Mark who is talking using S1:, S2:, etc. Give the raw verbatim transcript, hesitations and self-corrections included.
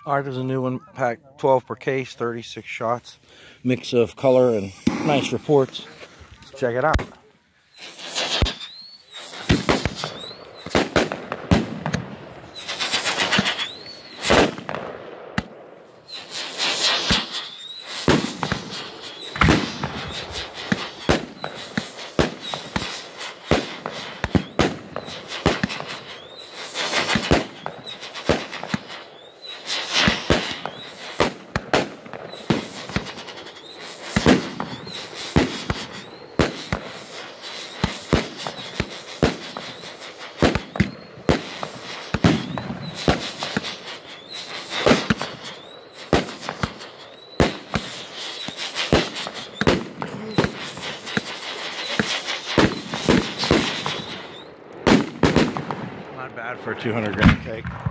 S1: Alright, there's a new one, pack twelve per case, thirty-six shots, mix of color and nice reports. Let's check it out. Not bad for a two hundred gram cake.